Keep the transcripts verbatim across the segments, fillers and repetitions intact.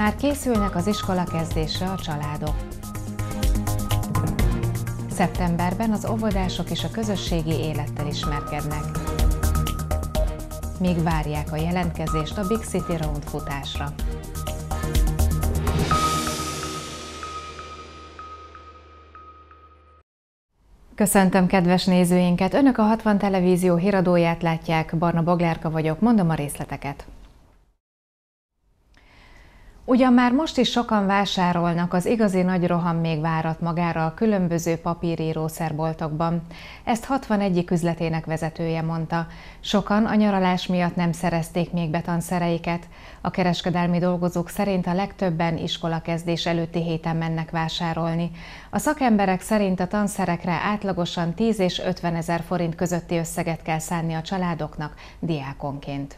Már készülnek az iskola kezdésre a családok. Szeptemberben az óvodások és a közösségi élettel ismerkednek. Még várják a jelentkezést a Big City Round futásra. Köszöntöm kedves nézőinket! Önök a hatvan televízió híradóját látják, Barna Boglárka vagyok, mondom a részleteket. Ugyan már most is sokan vásárolnak, az igazi nagy roham még várat magára a különböző papírírószerboltokban. Ezt hatvan egyik üzletének vezetője mondta. Sokan a nyaralás miatt nem szerezték még be tanszereiket. A kereskedelmi dolgozók szerint a legtöbben iskolakezdés előtti héten mennek vásárolni. A szakemberek szerint a tanszerekre átlagosan tíz és ötven ezer forint közötti összeget kell szánni a családoknak diákonként.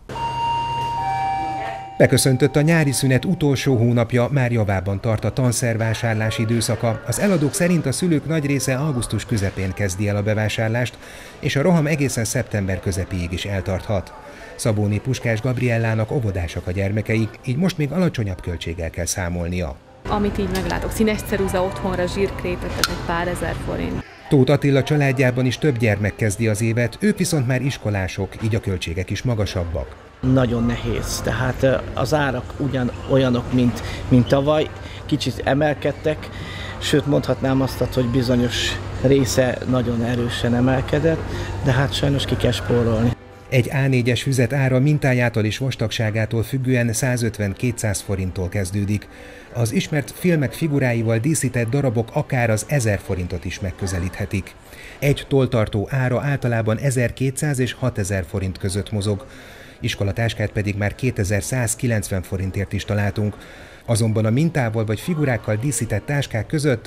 Beköszöntött a nyári szünet utolsó hónapja, már javában tart a tanszervásárlás időszaka. Az eladók szerint a szülők nagy része augusztus közepén kezdi el a bevásárlást, és a roham egészen szeptember közepéig is eltarthat. Szabóné Puskás Gabriellának óvodásak a gyermekei, így most még alacsonyabb költséggel kell számolnia. Amit így meglátok, színes ceruza otthonra, zsírkrépet, ez egy pár ezer forint. Tóth Attila családjában is több gyermek kezdi az évet, ők viszont már iskolások, így a költségek is magasabbak. Nagyon nehéz, tehát az árak ugyan olyanok, mint, mint tavaly, kicsit emelkedtek, sőt mondhatnám azt, hogy bizonyos része nagyon erősen emelkedett, de hát sajnos ki kell spórolni. Egy á négyes füzet ára mintájától és vastagságától függően százötven-kétszáz forinttól kezdődik. Az ismert filmek figuráival díszített darabok akár az ezer forintot is megközelíthetik. Egy tolltartó ára általában ezerkétszáz és hatezer forint között mozog. Iskolatáskát pedig már kétezer-százkilencven forintért is találtunk, azonban a mintával vagy figurákkal díszített táskák között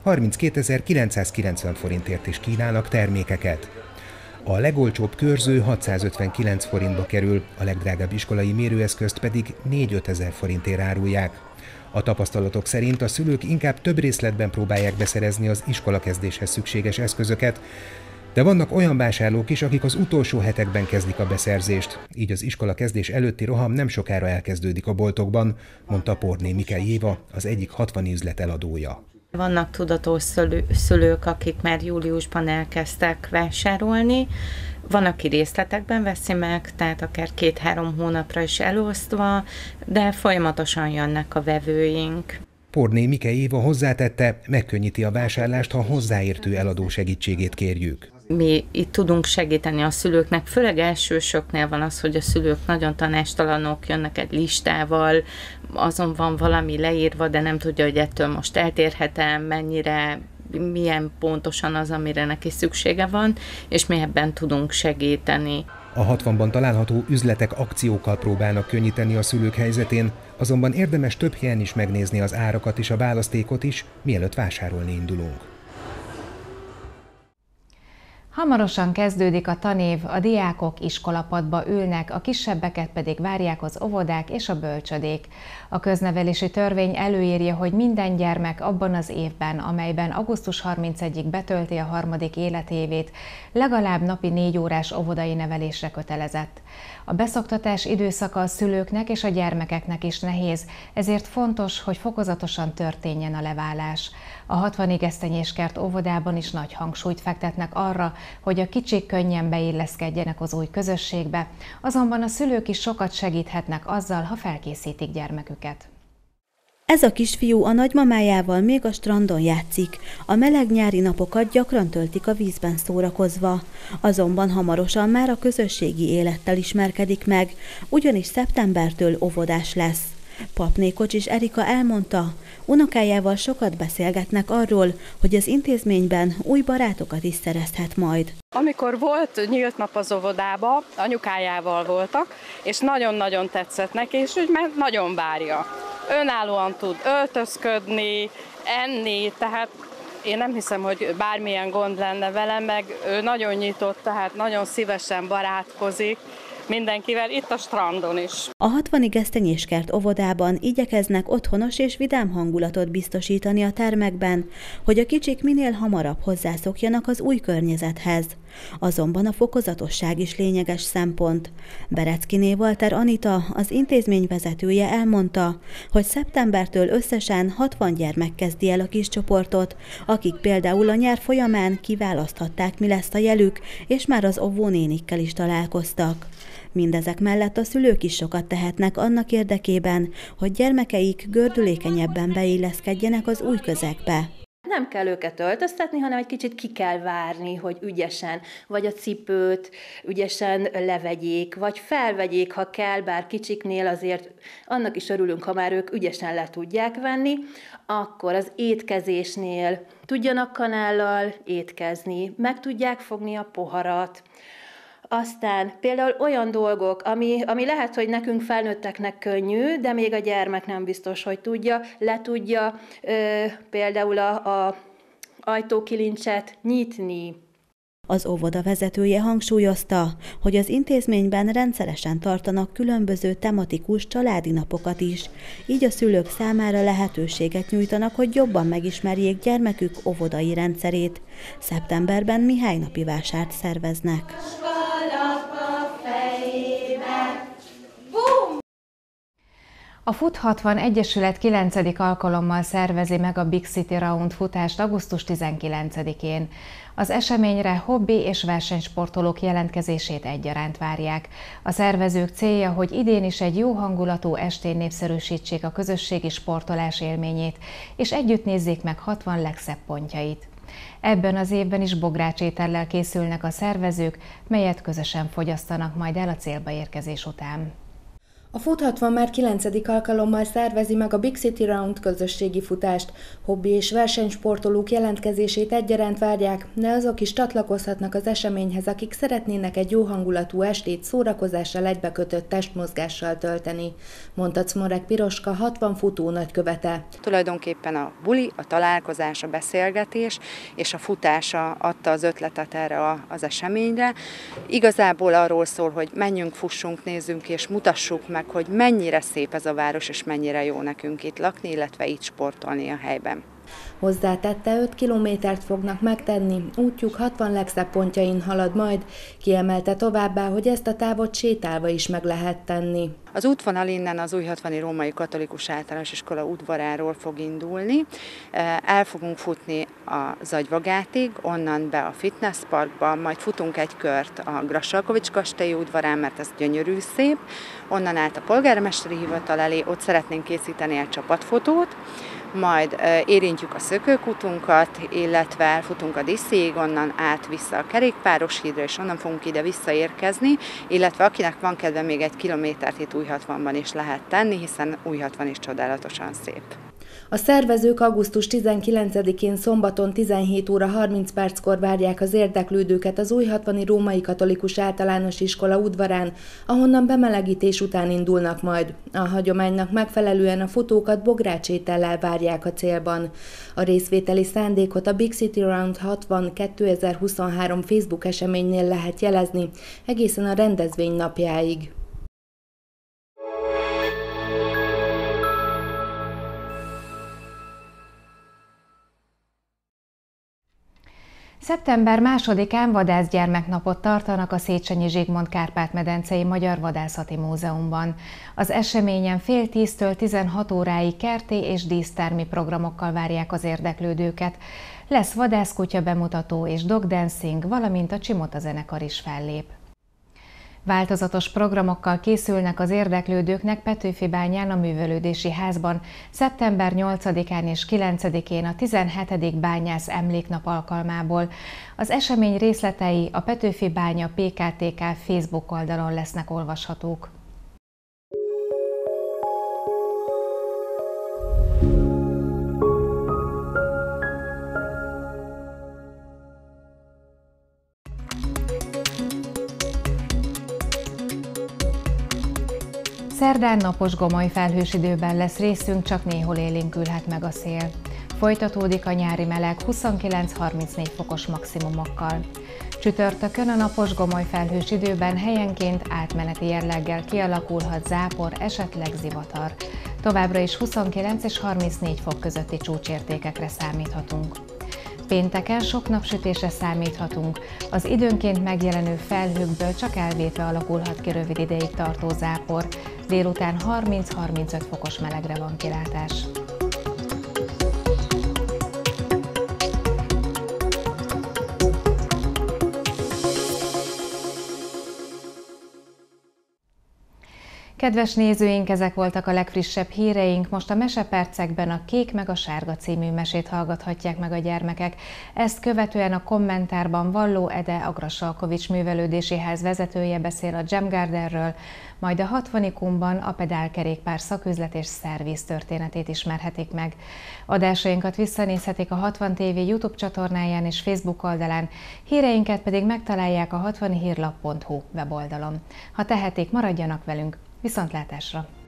harminckétezer-kilencszázkilencven forintért is kínálnak termékeket. A legolcsóbb körző hatszázötvenkilenc forintba kerül, a legdrágább iskolai mérőeszközt pedig négy-ötezer forintért árulják. A tapasztalatok szerint a szülők inkább több részletben próbálják beszerezni az iskolakezdéshez szükséges eszközöket, de vannak olyan vásárlók is, akik az utolsó hetekben kezdik a beszerzést, így az iskolakezdés előtti roham nem sokára elkezdődik a boltokban, mondta Porné Mikely Éva, az egyik hatvani üzlet eladója. Vannak tudatos szülők, akik már júliusban elkezdtek vásárolni, van, aki részletekben veszi meg, tehát akár két-három hónapra is elosztva, de folyamatosan jönnek a vevőink. Porné Mikely Éva hozzátette, megkönnyíti a vásárlást, ha hozzáértő eladó segítségét kérjük. Mi itt tudunk segíteni a szülőknek, főleg elsősöknél van az, hogy a szülők nagyon tanástalanok, jönnek egy listával, azon van valami leírva, de nem tudja, hogy ettől most eltérhet-e, mennyire, milyen pontosan az, amire neki szüksége van, és mi ebben tudunk segíteni. A hatvanban található üzletek akciókkal próbálnak könnyíteni a szülők helyzetén, azonban érdemes több helyen is megnézni az árakat és a választékot is, mielőtt vásárolni indulunk. Hamarosan kezdődik a tanév, a diákok iskolapadba ülnek, a kisebbeket pedig várják az óvodák és a bölcsödék. A köznevelési törvény előírja, hogy minden gyermek abban az évben, amelyben augusztus harmincegyedikéig betölti a harmadik életévét, legalább napi négy órás óvodai nevelésre kötelezett. A beszoktatás időszaka a szülőknek és a gyermekeknek is nehéz, ezért fontos, hogy fokozatosan történjen a leválás. A hatvani Gesztenyéskert óvodában is nagy hangsúlyt fektetnek arra, hogy a kicsik könnyen beilleszkedjenek az új közösségbe, azonban a szülők is sokat segíthetnek azzal, ha felkészítik gyermeküket. Ez a kisfiú a nagymamájával még a strandon játszik, a meleg nyári napokat gyakran töltik a vízben szórakozva. Azonban hamarosan már a közösségi élettel ismerkedik meg, ugyanis szeptembertől óvodás lesz. Papné Kocsis Erika elmondta, unokájával sokat beszélgetnek arról, hogy az intézményben új barátokat is szerezhet majd. Amikor volt nyílt nap az óvodába, anyukájával voltak, és nagyon-nagyon tetszett neki, és úgy már nagyon várja. Önállóan tud öltözködni, enni, tehát én nem hiszem, hogy bármilyen gond lenne vele, meg ő nagyon nyitott, tehát nagyon szívesen barátkozik mindenkivel, itt a strandon is. A hatvani Gesztenyéskert óvodában igyekeznek otthonos és vidám hangulatot biztosítani a termekben, hogy a kicsik minél hamarabb hozzászokjanak az új környezethez. Azonban a fokozatosság is lényeges szempont. Bereckiné Walter Anita, az intézmény vezetője elmondta, hogy szeptembertől összesen hatvan gyermek kezdi el a kis csoportot, akik például a nyár folyamán kiválaszthatták, mi lesz a jelük, és már az óvónénikkel is találkoztak. Mindezek mellett a szülők is sokat tehetnek annak érdekében, hogy gyermekeik gördülékenyebben beilleszkedjenek az új közegbe. Nem kell őket öltöztetni, hanem egy kicsit ki kell várni, hogy ügyesen, vagy a cipőt ügyesen levegyék, vagy felvegyék, ha kell, bár kicsiknél azért annak is örülünk, ha már ők ügyesen le tudják venni, akkor az étkezésnél tudjanak kanállal étkezni, meg tudják fogni a poharat. Aztán például olyan dolgok, ami, ami lehet, hogy nekünk felnőtteknek könnyű, de még a gyermek nem biztos, hogy tudja, le tudja ö, például a, a ajtókilincset nyitni. Az óvoda vezetője hangsúlyozta, hogy az intézményben rendszeresen tartanak különböző tematikus családi napokat is, így a szülők számára lehetőséget nyújtanak, hogy jobban megismerjék gyermekük óvodai rendszerét. Szeptemberben Mihálynapi vásárt szerveznek. A Fut hatvan Egyesület kilencedik alkalommal szervezi meg a Big City Round futást augusztus tizenkilencedikén. Az eseményre hobbi és versenysportolók jelentkezését egyaránt várják. A szervezők célja, hogy idén is egy jó hangulatú estén népszerűsítsék a közösségi sportolás élményét, és együtt nézzék meg hatvan legszebb pontjait. Ebben az évben is bográcsétellel készülnek a szervezők, melyet közösen fogyasztanak majd el a célba érkezés után. A Fut hatvan már kilencedik alkalommal szervezi meg a Big City Round közösségi futást. Hobbi és versenysportolók jelentkezését egyaránt várják, de azok is csatlakozhatnak az eseményhez, akik szeretnének egy jó hangulatú estét szórakozással egybekötött testmozgással tölteni, mondta Cmorek Piroska, hatvan futó nagykövete. Tulajdonképpen a buli, a találkozás, a beszélgetés és a futása adta az ötletet erre az eseményre. Igazából arról szól, hogy menjünk, fussunk, nézzünk és mutassuk meg, hogy mennyire szép ez a város, és mennyire jó nekünk itt lakni, illetve itt sportolni a helyben. Hozzátette, öt kilométert fognak megtenni, útjuk hatvan legszebb pontjain halad majd, kiemelte továbbá, hogy ezt a távot sétálva is meg lehet tenni. Az útvonal innen az Újhatvani Római Katolikus Általános Iskola udvaráról fog indulni. El fogunk futni a Zagyvagátig, onnan be a fitnessparkba, majd futunk egy kört a Grassalkovich kastély udvarán, mert ez gyönyörű szép. Onnan át a polgármesteri hivatal elé, ott szeretnénk készíteni egy csapatfotót, majd érintjük a szökőkutunkat, illetve elfutunk a Disziig, onnan át vissza a kerékpáros hídra, és onnan fogunk ide visszaérkezni, illetve akinek van kedve, még egy kilométert itt Újhatvanban is lehet tenni, hiszen Újhatvan is csodálatosan szép. A szervezők augusztus tizenkilencedikén szombaton tizenhét óra harminc perckor várják az érdeklődőket az Újhatvani Római Katolikus Általános Iskola udvarán, ahonnan bemelegítés után indulnak majd. A hagyománynak megfelelően a futókat bográcsétellel várják a célban. A részvételi szándékot a Big City Round hatvan kétezer-huszonhárom Facebook eseménynél lehet jelezni, egészen a rendezvény napjáig. Szeptember másodikán vadászgyermeknapot tartanak a Széchenyi Zsigmond Kárpát-medencei Magyar Vadászati Múzeumban. Az eseményen fél tíztől tizenhat óráig kerti és dísztermi programokkal várják az érdeklődőket. Lesz vadászkutya bemutató és dog dancing, valamint a Csimota zenekar is fellép. Változatos programokkal készülnek az érdeklődőknek Petőfibányán a Művelődési Házban szeptember nyolcadikán és kilencedikén a tizenhetedik Bányász Emléknap alkalmából. Az esemény részletei a Petőfibánya pé ká té ká Facebook oldalon lesznek olvashatók. Szerdán napos gomoly felhős időben lesz részünk, csak néhol élénkülhet meg a szél. Folytatódik a nyári meleg huszonkilenc-harmincnégy fokos maximumokkal. Csütörtökön a napos gomoly felhős időben helyenként átmeneti jelleggel kialakulhat zápor, esetleg zivatar. Továbbra is huszonkilenc és harmincnégy fok közötti csúcsértékekre számíthatunk. Pénteken sok napsütésre számíthatunk, az időnként megjelenő felhőkből csak elvétve alakulhat ki rövid ideig tartó zápor, délután harminc-harmincöt fokos melegre van kilátás. Kedves nézőink, ezek voltak a legfrissebb híreink. Most a Mesepercekben a Kék meg a Sárga című mesét hallgathatják meg a gyermekek. Ezt követően a kommentárban Valló Ede, a Grassalkovich Művelődési Ház vezetője beszél a Jam Gardenről, majd a Hatvanikumban a pedálkerékpár szaküzlet és szerviz történetét ismerhetik meg. Adásainkat visszanézhetik a hatvan té vé YouTube csatornáján és Facebook oldalán, híreinket pedig megtalálják a hatvanhírlap pont hu weboldalon. Ha tehetik, maradjanak velünk! Viszontlátásra!